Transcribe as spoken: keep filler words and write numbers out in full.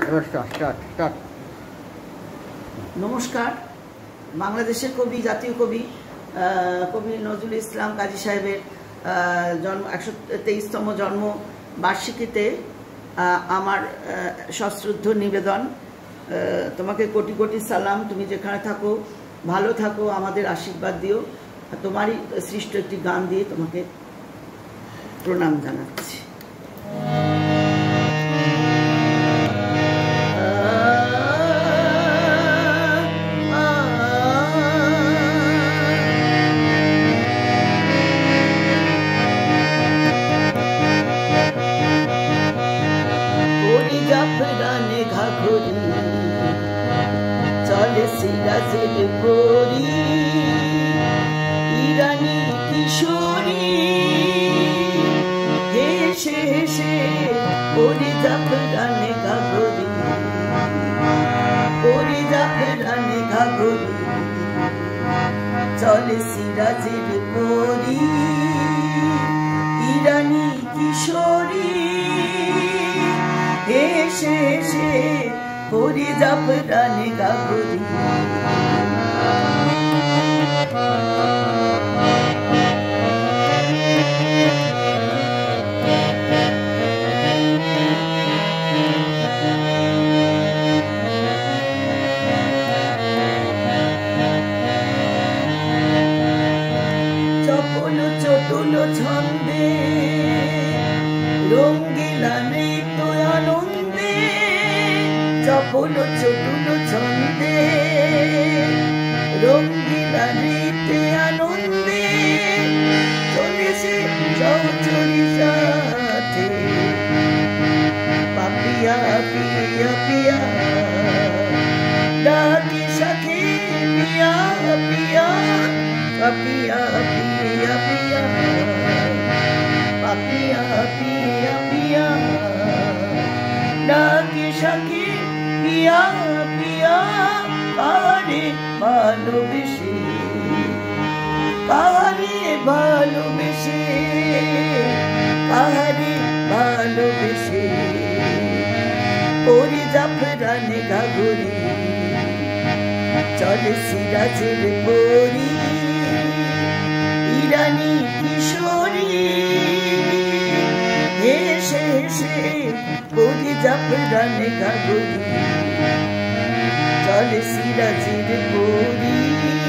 নমস্কার। বাংলাদেশের কবি, জাতীয় কবি কবি নজরুল ইসলাম কাজী সাহেবের জন্ম একশো তেইশতম জন্ম বার্ষিকীতে আমার সশ্রদ্ধ নিবেদন। তোমাকে কোটি কোটি সালাম। তুমি যেখানে থাকো ভালো থাকো, আমাদের আশীর্বাদ দিও। তোমারই সৃষ্ট একটি গান দিয়ে তোমাকে প্রণাম জানাচ্ছি। চলে সিরাজের পরি ইরানি কিশোরী, হেসে হেসে পরি জাফরানে ঘাগরি, পরি জাফরানে ঘাগরি। চলে সিরাজের পরি ইরানি কিশোরী, হেসে হেসে পরি জাফরানে ঘাগরি। চপল চটুল ছন্দে রঙ্গিলা নৃত্য আনন্দে, চপল চটুল ছন্দে রঙ্গিলা নৃত্যে আনন্দে। চলেছে চৌচুরি সাথে পাপিয়া পিয়া পিয়া, ডাকি সাথে পিয়া পিয়া, পাপিয়া পিয়া পিয়া, পাপিয়া পিয়া পিয়া, ডাকি সাথে পিয়া পিয়া। কারে ভালোবেসে, কারে ভালোবেসে, কারে ভালোবেসে পরি জাফরানে ঘাগরি। চলে সিরাজের পরি ইরানি কিশোরী, হেসে হেসে পরি জাফরানে ঘাগরি। চলে সিরাজের পরি।